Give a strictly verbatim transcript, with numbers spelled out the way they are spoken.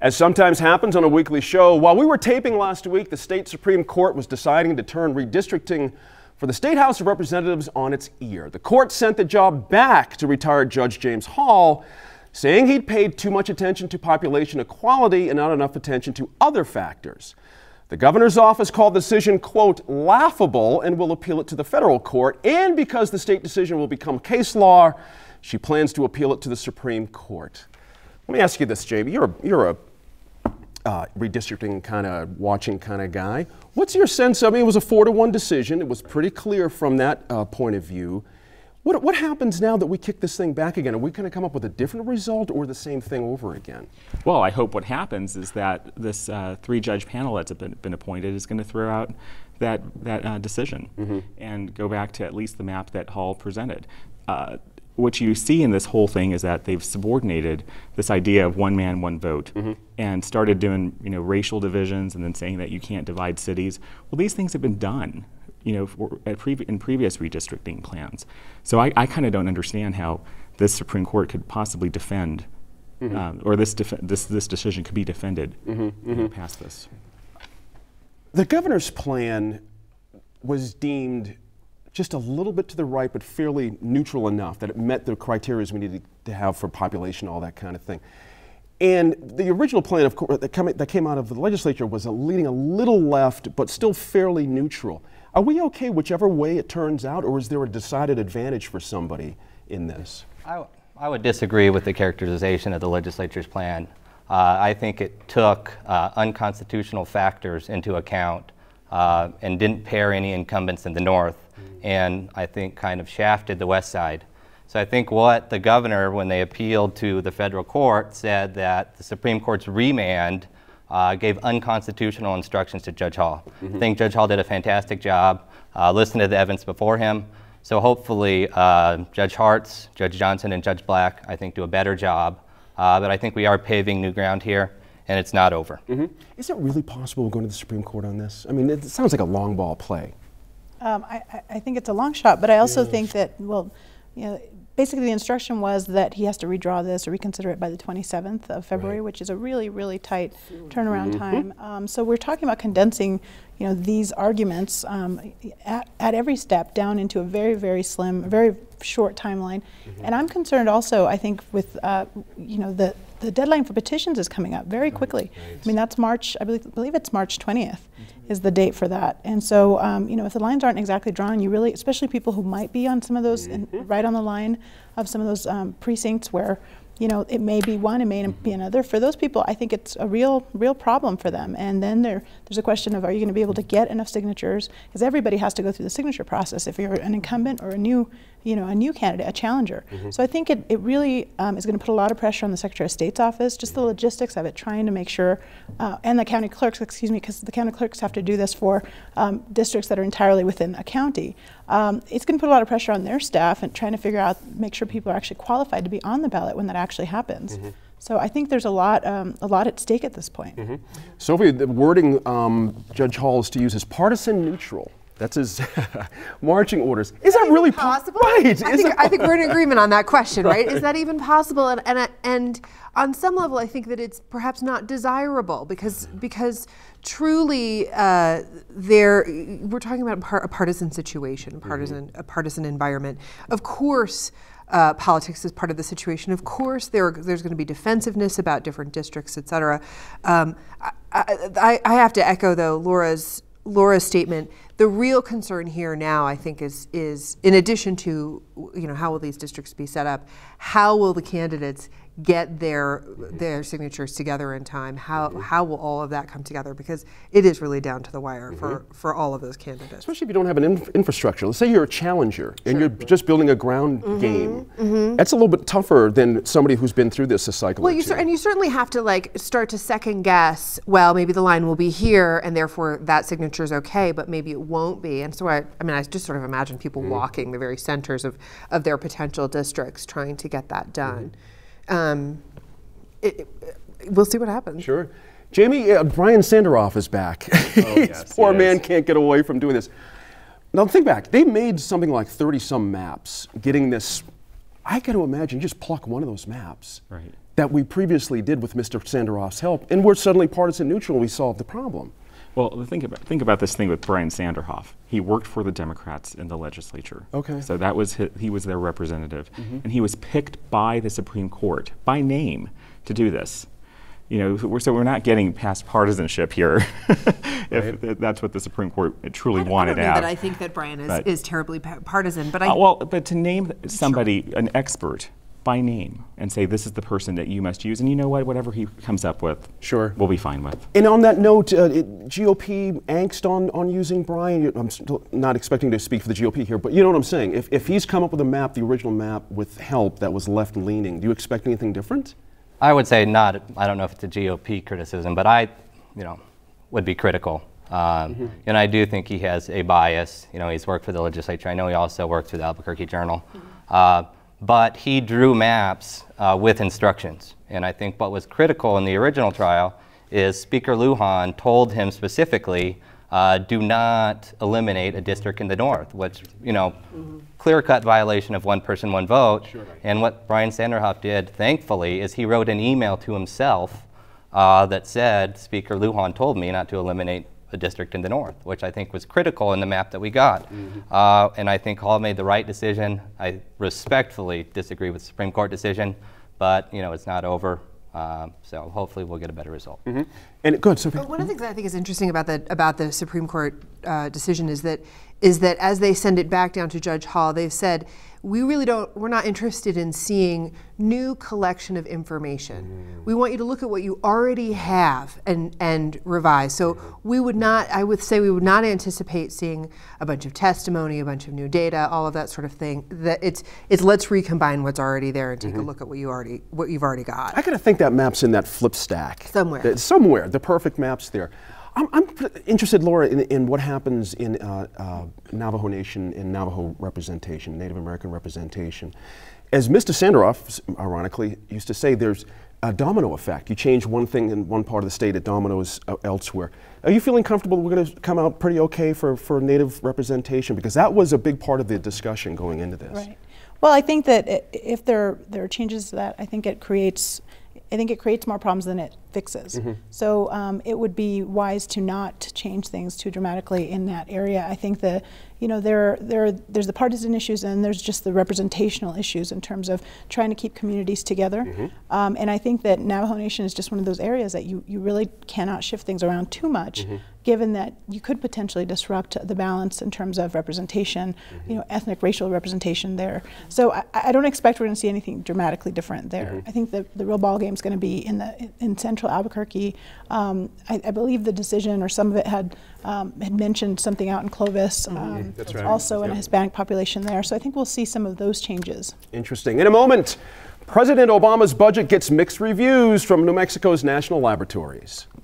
As sometimes happens on a weekly show, while we were taping last week, the state Supreme Court was deciding to turn redistricting for the State House of Representatives on its ear. The court sent the job back to retired Judge James Hall, saying he'd paid too much attention to population equality and not enough attention to other factors. The governor's office called the decision, quote, laughable, and will appeal it to the federal court. And because the state decision will become case law, she plans to appeal it to the Supreme Court. Let me ask you this, Jamie. You're a, you're a uh, redistricting kind of watching kind of guy. What's your sense of, I mean, it was a four to one decision. It was pretty clear from that uh, point of view. What, what happens now that we kick this thing back again? Are we going to come up with a different result or the same thing over again? Well, I hope what happens is that this uh, three-judge panel that's been, been appointed is going to throw out that, that uh, decision mm-hmm. and go back to at least the map that Hall presented. Uh, what you see in this whole thing is that they've subordinated this idea of one man, one vote mm-hmm. and started doing you know, racial divisions and then saying that you can't divide cities. Well, these things have been done. You know, for, at pre in previous redistricting plans. So I, I kind of don't understand how this Supreme Court could possibly defend, mm-hmm. um, or this, def this this decision could be defended mm-hmm, mm-hmm. You know, past this. The governor's plan was deemed just a little bit to the right, but fairly neutral enough that it met the criteria we needed to have for population, all that kind of thing. And the original plan, of course, that came, that came out of the legislature was a leaning a little left, but still fairly neutral. Are we okay whichever way it turns out, or is there a decided advantage for somebody in this? I, I would disagree with the characterization of the legislature's plan. Uh, I think it took uh, unconstitutional factors into account uh, and didn't pair any incumbents in the north, and I think kind of shafted the west side. So I think what the governor, when they appealed to the federal court, said that the Supreme Court's remand uh, gave unconstitutional instructions to Judge Hall. Mm-hmm. I think Judge Hall did a fantastic job, uh, listened to the evidence before him. So hopefully uh, Judge Hartz, Judge Johnson, and Judge Black, I think, do a better job. Uh, but I think we are paving new ground here, and it's not over. Mm-hmm. Is it really possible we're going to the Supreme Court on this? I mean, it sounds like a long ball play. Um, I, I think it's a long shot, but I also yeah. think that, well, you know, basically the instruction was that he has to redraw this or reconsider it by the twenty-seventh of February, right. which is a really, really tight turnaround mm-hmm. time. Um, so we're talking about condensing, you know, these arguments um, at, at every step down into a very, very slim, very short timeline. Mm-hmm. And I'm concerned also, I think, with, uh, you know, the, the deadline for petitions is coming up very quickly. Right. I mean, that's March, I believe, believe it's March twentieth mm-hmm. is the date for that. And so, um, you know, if the lines aren't exactly drawn, you really, especially people who might be on some of those, mm-hmm. in, right on the line of some of those um, precincts where, you know, it may be one, it may be another. For those people, I think it's a real, real problem for them. And then there, there's a question of, are you going to be able to get enough signatures? Because everybody has to go through the signature process if you're an incumbent or a new, you know, a new candidate, a challenger. Mm-hmm. So I think it, it really um, is going to put a lot of pressure on the Secretary of State's office, just the logistics of it, trying to make sure, uh, and the county clerks, excuse me, because the county clerks have to do this for um, districts that are entirely within a county. Um, it's going to put a lot of pressure on their staff and trying to figure out, make sure people are actually qualified to be on the ballot when that actually happens. Mm-hmm. So I think there's a lot, um, a lot at stake at this point. Mm-hmm. Sophie, the wording um, Judge Hall is to use is partisan neutral. That's his marching orders. Is that really possible? Po right. I think, I think we're in agreement on that question, right? right? Is that even possible? And, and, and on some level, I think that it's perhaps not desirable because, because truly uh, there, we're talking about a, par a partisan situation, a partisan, mm-hmm. a partisan environment. Of course, Uh, politics is part of the situation. Of course, there, there's going to be defensiveness about different districts, et cetera. Um, I, I, I have to echo, though, Laura's Laura's statement. The real concern here now, I think, is is in addition to, you know, how will these districts be set up? How will the candidates get their their signatures together in time? How mm-hmm. how will all of that come together? Because it is really down to the wire mm-hmm. for for all of those candidates. Especially if you don't have an inf infrastructure. Let's say you're a challenger and sure. you're just building a ground mm-hmm. game. Mm-hmm. That's a little bit tougher than somebody who's been through this a cycle. Well, or you two. and you certainly have to like start to second guess. Well, maybe the line will be here, and therefore that signature is okay, but maybe it won't be. And so I, I mean, I just sort of imagine people mm-hmm. walking the very centers of of their potential districts, trying to get that done. Mm-hmm. um, It, it, we'll see what happens. Sure. Jamie, uh, Brian Sanderoff is back. Oh, yes, poor yes. man can't get away from doing this. Now think back, they made something like thirty some maps getting this. I got to imagine you just pluck one of those maps. Right. that we previously did with Mister Sanderoff's help, and we're suddenly partisan neutral and we solved the problem. Well, think about, think about this thing with Brian Sanderhoff. He worked for the Democrats in the legislature. Okay. So that was his, he was their representative. Mm-hmm. And he was picked by the Supreme Court, by name, to do this. You know, we're, so we're not getting past partisanship here, if Right. th that's what the Supreme Court truly I don't- wanted I don't to know have. that I think that Brian is, But- is terribly pa- partisan, but I. Uh, well, but to name somebody an expert by name and say this is the person that you must use, and you know what, whatever he comes up with, Sure. we'll be fine with. And on that note, uh, it, G O P angst on, on using Brian, you- I'm still not expecting to speak for the G O P here, but you know what I'm saying. If, if he's come up with a map, the original map, with help that was left-leaning, do you expect anything different? I would say not. I don't know if it's a G O P criticism, but I, you know, would be critical. Um, mm-hmm. And I do think he has a bias. You know, he's worked for the legislature. I know he also worked for the Albuquerque Journal. Mm-hmm. uh, but he drew maps uh, with instructions. And I think what was critical in the original trial is Speaker Lujan told him specifically, uh, do not eliminate a district in the north, which, you know, mm-hmm. clear-cut violation of one person, one vote. Sure. And what Brian Sanderhoff did, thankfully, is he wrote an email to himself uh, that said, Speaker Lujan told me not to eliminate a district in the north, which I think was critical in the map that we got. Mm-hmm. uh, and I think Hall made the right decision. I respectfully disagree with the Supreme Court decision, but, you know, it's not over. Um, so hopefully we'll get a better result. Mm-hmm. And good. So One of the things I think is interesting about the about the Supreme Court uh, decision is that is that as they send it back down to Judge Hall, they've said we really don't we're not interested in seeing new collection of information. Mm. We want you to look at what you already have and and revise. So mm-hmm. we would not I would say we would not anticipate seeing a bunch of testimony, a bunch of new data, all of that sort of thing. That it's it's let's recombine what's already there and take mm-hmm. a look at what you already what you've already got. I gotta think that map's in that flip stack. Somewhere. That, somewhere. The perfect map's there. I'm, I'm interested, Laura, in, in what happens in uh, uh, Navajo Nation and Navajo representation, Native American representation. As Mister Sanderoff, ironically, used to say, there's a domino effect. You change one thing in one part of the state, it dominoes uh, elsewhere. Are you feeling comfortable we're going to come out pretty okay for, for Native representation? Because that was a big part of the discussion going into this. Right. Well, I think that it, if there, there are changes to that, I think it creates I think it creates more problems than it fixes. Mm-hmm. So um, it would be wise to not change things too dramatically in that area. I think that, you know, there, there, there's the partisan issues and there's just the representational issues in terms of trying to keep communities together. Mm-hmm. um, and I think that Navajo Nation is just one of those areas that you, you really cannot shift things around too much, mm-hmm. given that you could potentially disrupt the balance in terms of representation, mm-hmm. you know, ethnic, racial representation there. So I, I don't expect we're going to see anything dramatically different there. Mm-hmm. I think the, the real ball game is going to be in the in central Albuquerque. Um, I, I believe the decision, or some of it had um, had mentioned something out in Clovis. Mm-hmm. um, That's right. Also yep. in a Hispanic population there. So I think we'll see some of those changes. Interesting. In a moment, President Obama's budget gets mixed reviews from New Mexico's national laboratories.